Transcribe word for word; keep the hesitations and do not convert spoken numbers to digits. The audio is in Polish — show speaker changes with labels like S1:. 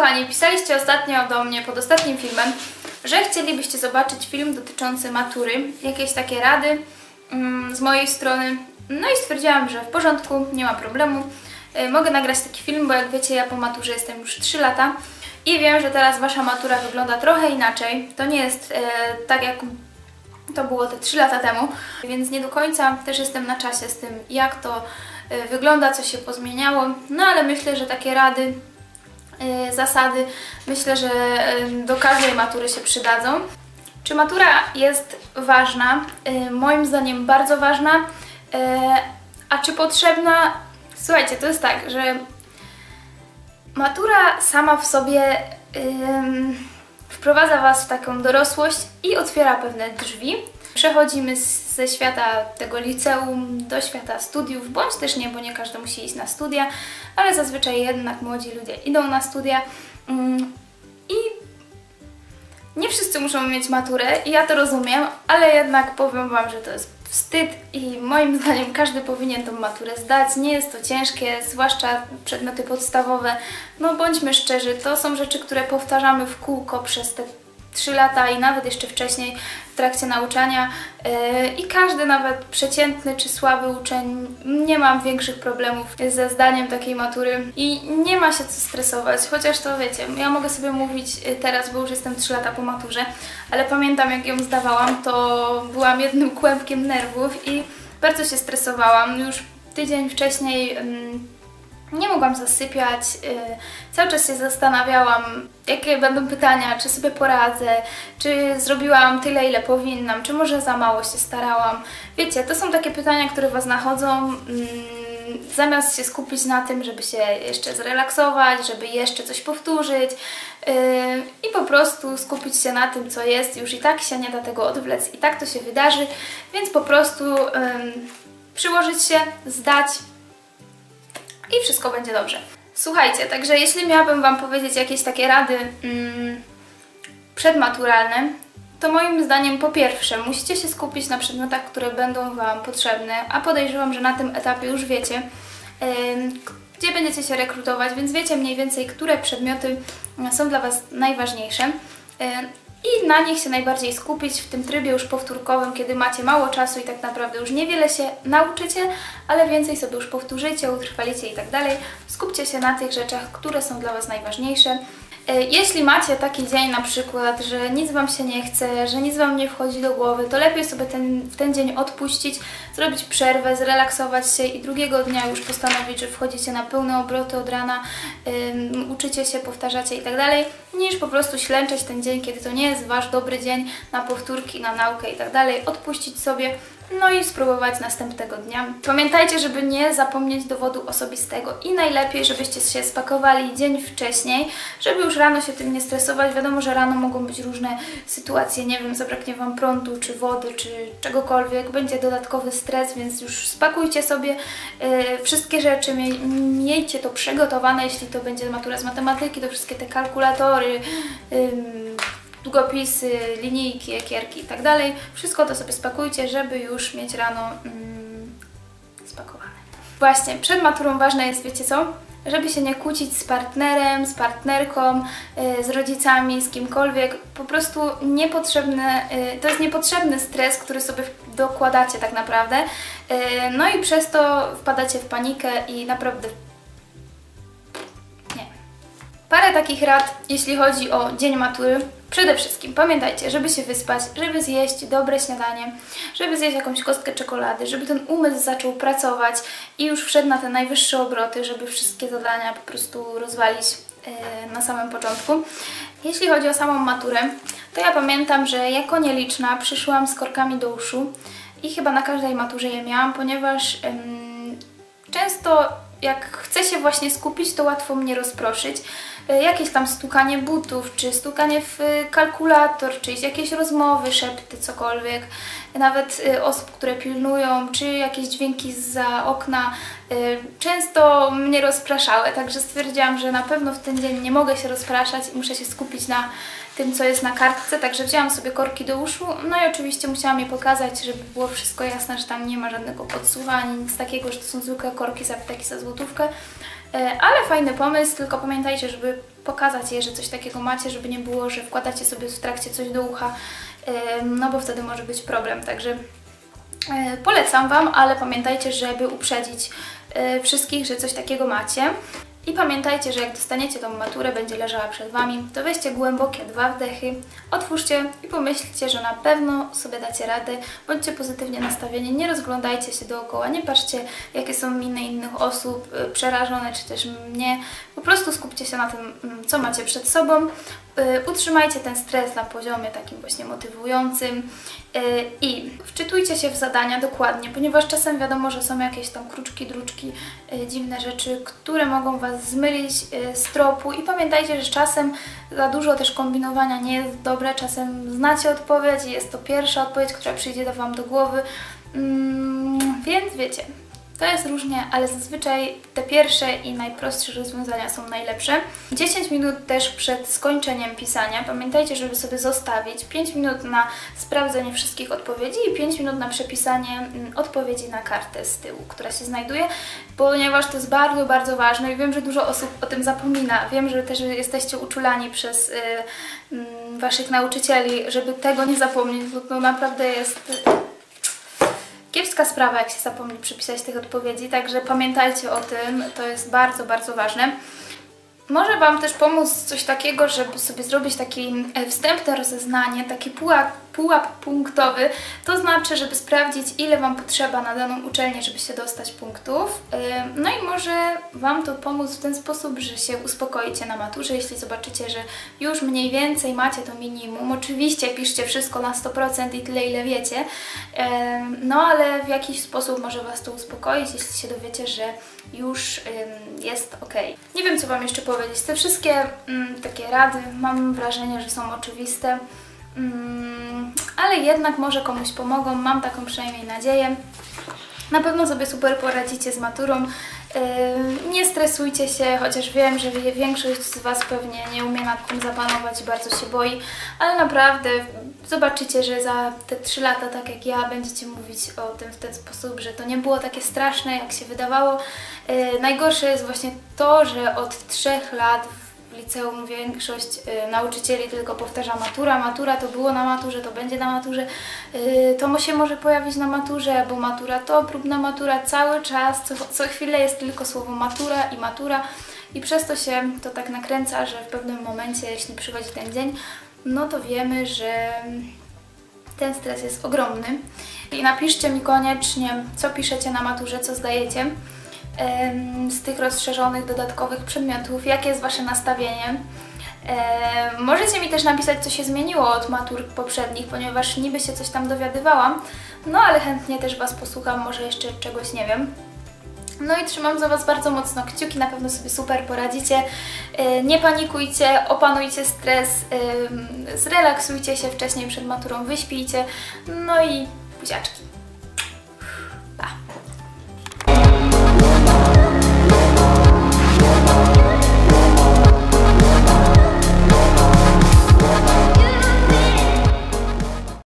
S1: kochani, pisaliście ostatnio do mnie pod ostatnim filmem, że chcielibyście zobaczyć film dotyczący matury, jakieś takie rady mm, z mojej strony. No i stwierdziłam, że w porządku, nie ma problemu. Yy, mogę nagrać taki film, bo jak wiecie, ja po maturze jestem już trzy lata i wiem, że teraz wasza matura wygląda trochę inaczej. To nie jest yy, tak jak to było te trzy lata temu, więc nie do końca też jestem na czasie z tym, jak to yy, wygląda, co się pozmieniało. No ale myślę, że takie rady, Yy, zasady, myślę, że yy, do każdej matury się przydadzą. Czy matura jest ważna? Yy, moim zdaniem bardzo ważna. Yy, a czy potrzebna? Słuchajcie, to jest tak, że matura sama w sobie yy, wprowadza was w taką dorosłość i otwiera pewne drzwi. Przechodzimy z, ze świata tego liceum do świata studiów, bądź też nie, bo nie każdy musi iść na studia, ale zazwyczaj jednak młodzi ludzie idą na studia mm, i nie wszyscy muszą mieć maturę i ja to rozumiem, ale jednak powiem wam, że to jest wstyd i moim zdaniem każdy powinien tą maturę zdać. Nie jest to ciężkie, zwłaszcza przedmioty podstawowe. No bądźmy szczerzy, to są rzeczy, które powtarzamy w kółko przez te trzy lata i nawet jeszcze wcześniej w trakcie nauczania yy, i każdy, nawet przeciętny czy słaby uczeń, nie ma większych problemów ze zdaniem takiej matury i nie ma się co stresować, chociaż to wiecie, ja mogę sobie mówić teraz, bo już jestem trzy lata po maturze, ale pamiętam, jak ją zdawałam, to byłam jednym kłębkiem nerwów i bardzo się stresowałam. Już tydzień wcześniej yy, nie mogłam zasypiać, yy, cały czas się zastanawiałam, jakie będą pytania, czy sobie poradzę, czy zrobiłam tyle, ile powinnam, czy może za mało się starałam. Wiecie, to są takie pytania, które was nachodzą, yy, zamiast się skupić na tym, żeby się jeszcze zrelaksować, żeby jeszcze coś powtórzyć yy, i po prostu skupić się na tym, co jest. Już i tak się nie da tego odwlec, i tak to się wydarzy, więc po prostu yy, przyłożyć się, zdać, i wszystko będzie dobrze. Słuchajcie, także jeśli miałabym wam powiedzieć jakieś takie rady mm, przedmaturalne, to moim zdaniem po pierwsze musicie się skupić na przedmiotach, które będą wam potrzebne, a podejrzewam, że na tym etapie już wiecie, yy, gdzie będziecie się rekrutować, więc wiecie mniej więcej, które przedmioty są dla was najważniejsze. Yy, I na nich się najbardziej skupić w tym trybie już powtórkowym, kiedy macie mało czasu i tak naprawdę już niewiele się nauczycie, ale więcej sobie już powtórzycie, utrwalicie i tak dalej. Skupcie się na tych rzeczach, które są dla was najważniejsze. Jeśli macie taki dzień na przykład, że nic wam się nie chce, że nic wam nie wchodzi do głowy, to lepiej sobie ten, w ten dzień odpuścić, zrobić przerwę, zrelaksować się i drugiego dnia już postanowić, że wchodzicie na pełne obroty od rana, um, uczycie się, powtarzacie i tak dalej, niż po prostu ślęczeć ten dzień, kiedy to nie jest wasz dobry dzień na powtórki, na naukę i tak dalej, odpuścić sobie. No i spróbować następnego dnia. Pamiętajcie, żeby nie zapomnieć dowodu osobistego i najlepiej, żebyście się spakowali dzień wcześniej, żeby już rano się tym nie stresować. Wiadomo, że rano mogą być różne sytuacje, nie wiem, zabraknie wam prądu, czy wody, czy czegokolwiek, będzie dodatkowy stres, więc już spakujcie sobie yy, wszystkie rzeczy, miej, miejcie to przygotowane, jeśli to będzie matura z matematyki, to wszystkie te kalkulatory, yy, długopisy, linijki, ekierki i tak dalej. Wszystko to sobie spakujcie, żeby już mieć rano mm, spakowane. Właśnie, przed maturą ważne jest, wiecie co? Żeby się nie kłócić z partnerem, z partnerką, yy, z rodzicami, z kimkolwiek. Po prostu niepotrzebny, yy, to jest niepotrzebny stres, który sobie dokładacie tak naprawdę. Yy, no i przez to wpadacie w panikę i naprawdę nie. Parę takich rad, jeśli chodzi o dzień matury. Przede wszystkim pamiętajcie, żeby się wyspać, żeby zjeść dobre śniadanie, żeby zjeść jakąś kostkę czekolady, żeby ten umysł zaczął pracować i już wszedł na te najwyższe obroty, żeby wszystkie zadania po prostu rozwalić yy, na samym początku. Jeśli chodzi o samą maturę, to ja pamiętam, że jako nieliczna przyszłam z korkami do uszu i chyba na każdej maturze je miałam, ponieważ yy, często jak chcę się właśnie skupić, to łatwo mnie rozproszyć. Jakieś tam stukanie butów, czy stukanie w kalkulator, czy jakieś rozmowy, szepty, cokolwiek. Nawet osób, które pilnują, czy jakieś dźwięki zza okna często mnie rozpraszały. Także stwierdziłam, że na pewno w ten dzień nie mogę się rozpraszać i muszę się skupić na tym, co jest na kartce. Także wzięłam sobie korki do uszu. No i oczywiście musiałam je pokazać, żeby było wszystko jasne, że tam nie ma żadnego podsłuchania, nic takiego, że to są zwykłe korki z apteki za złotówkę. Ale fajny pomysł, tylko pamiętajcie, żeby pokazać jej, że coś takiego macie, żeby nie było, że wkładacie sobie w trakcie coś do ucha, no bo wtedy może być problem, także polecam Wam, ale pamiętajcie, żeby uprzedzić wszystkich, że coś takiego macie. I pamiętajcie, że jak dostaniecie tą maturę, będzie leżała przed Wami, to weźcie głębokie dwa wdechy, otwórzcie i pomyślcie, że na pewno sobie dacie radę, bądźcie pozytywnie nastawieni, nie rozglądajcie się dookoła, nie patrzcie, jakie są miny innych osób, przerażone czy też mnie, po prostu skupcie się na tym, co macie przed sobą, utrzymajcie ten stres na poziomie takim właśnie motywującym i wczytujcie się w zadania dokładnie, ponieważ czasem wiadomo, że są jakieś tam kruczki, druczki, dziwne rzeczy, które mogą Was zmylić z tropu i pamiętajcie, że czasem za dużo też kombinowania nie jest dobre, czasem znacie odpowiedź i jest to pierwsza odpowiedź, która przyjdzie do Wam do głowy, mm, więc wiecie, to jest różnie, ale zazwyczaj te pierwsze i najprostsze rozwiązania są najlepsze. dziesięć minut też przed skończeniem pisania. Pamiętajcie, żeby sobie zostawić pięć minut na sprawdzenie wszystkich odpowiedzi i pięć minut na przepisanie odpowiedzi na kartę z tyłu, która się znajduje, ponieważ to jest bardzo, bardzo ważne i wiem, że dużo osób o tym zapomina. Wiem, że też jesteście uczulani przez y, y, Waszych nauczycieli, żeby tego nie zapomnieć, bo to naprawdę jest kiepska sprawa, jak się zapomni przypisać tych odpowiedzi, także pamiętajcie o tym, to jest bardzo, bardzo ważne. Może Wam też pomóc coś takiego, żeby sobie zrobić takie wstępne rozeznanie, taki pułap, pułap punktowy, to znaczy, żeby sprawdzić, ile Wam potrzeba na daną uczelnię, żeby się dostać punktów. No i może Wam to pomóc w ten sposób, że się uspokoicie na maturze, jeśli zobaczycie, że już mniej więcej macie to minimum. Oczywiście piszcie wszystko na sto procent i tyle, ile wiecie, no ale w jakiś sposób może Was to uspokoić, jeśli się dowiecie, że już jest ok. Nie wiem, co Wam jeszcze powiedzieć. Te wszystkie mm, takie rady mam wrażenie, że są oczywiste, mm, ale jednak może komuś pomogą, mam taką przynajmniej nadzieję. Na pewno sobie super poradzicie z maturą. Yy, nie stresujcie się, chociaż wiem, że większość z Was pewnie nie umie nad tym zapanować i bardzo się boi, ale naprawdę zobaczycie, że za te trzy lata, tak jak ja, będziecie mówić o tym w ten sposób, że to nie było takie straszne, jak się wydawało. Yy, najgorsze jest właśnie to, że od trzech lat w liceum większość y, nauczycieli tylko powtarza matura, matura to było na maturze, to będzie na maturze, y, to się może pojawić na maturze, bo matura to, próbna matura, cały czas, co, co chwilę jest tylko słowo matura i matura i przez to się to tak nakręca, że w pewnym momencie, jeśli przychodzi ten dzień, no to wiemy, że ten stres jest ogromny. I napiszcie mi koniecznie, co piszecie na maturze, co zdajecie z tych rozszerzonych, dodatkowych przedmiotów, jakie jest Wasze nastawienie. E, możecie mi też napisać, co się zmieniło od matur poprzednich, ponieważ niby się coś tam dowiadywałam, no ale chętnie też Was posłucham, może jeszcze czegoś nie wiem. No i trzymam za Was bardzo mocno kciuki, na pewno sobie super poradzicie. E, nie panikujcie, opanujcie stres, e, zrelaksujcie się wcześniej przed maturą, wyśpijcie, no i buziaczki.